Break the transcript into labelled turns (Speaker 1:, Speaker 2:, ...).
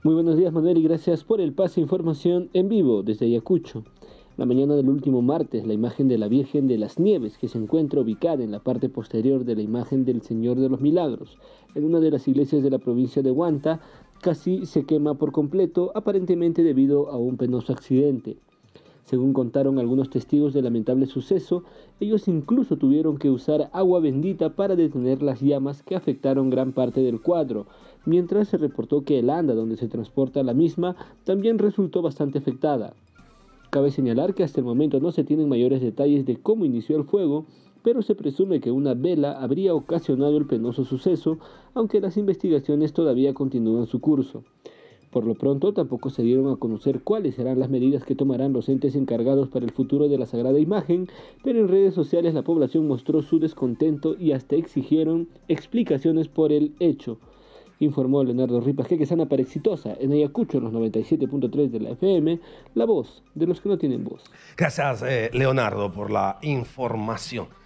Speaker 1: Muy buenos días, Manuel, y gracias por el pase de información en vivo desde Ayacucho. La mañana del último martes, la imagen de la Virgen de las Nieves, que se encuentra ubicada en la parte posterior de la imagen del Señor de los Milagros, en una de las iglesias de la provincia de Huanta, casi se quema por completo, aparentemente debido a un penoso accidente. Según contaron algunos testigos del lamentable suceso, ellos incluso tuvieron que usar agua bendita para detener las llamas que afectaron gran parte del cuadro, mientras se reportó que el anda donde se transporta la misma también resultó bastante afectada. Cabe señalar que hasta el momento no se tienen mayores detalles de cómo inició el fuego, pero se presume que una vela habría ocasionado el penoso suceso, aunque las investigaciones todavía continúan su curso. Por lo pronto, tampoco se dieron a conocer cuáles serán las medidas que tomarán los entes encargados para el futuro de la sagrada imagen, pero en redes sociales la población mostró su descontento y hasta exigieron explicaciones por el hecho. Informó Leonardo Ripas Quequesana para Exitosa en Ayacucho, en los 97.3 de la FM, la voz de los que no tienen voz.
Speaker 2: Gracias, Leonardo, por la información.